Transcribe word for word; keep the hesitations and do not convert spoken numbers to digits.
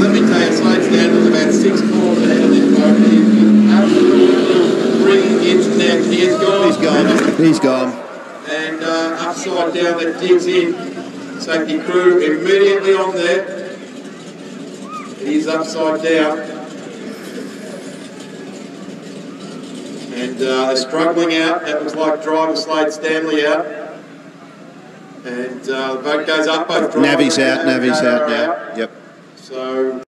let me tell you, Slade's down to about six calls ahead of this boat. He's absolutely bringing into net. He is gone. He's gone. He's gone. And uh, upside down that digs in. Safety crew immediately on there. He's upside down. And uh, they're struggling out. That was like driver Slade Stanley out. And uh, the boat goes up. Both Navi's out. Navi's out now. Yep. So.